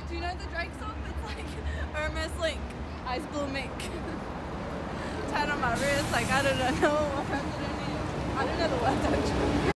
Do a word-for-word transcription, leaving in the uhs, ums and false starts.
Do you know the Drake song? It's like Hermes Link, Ice Blue Mink. Tied on my wrist, like I don't know what president is. I don't know the words actually.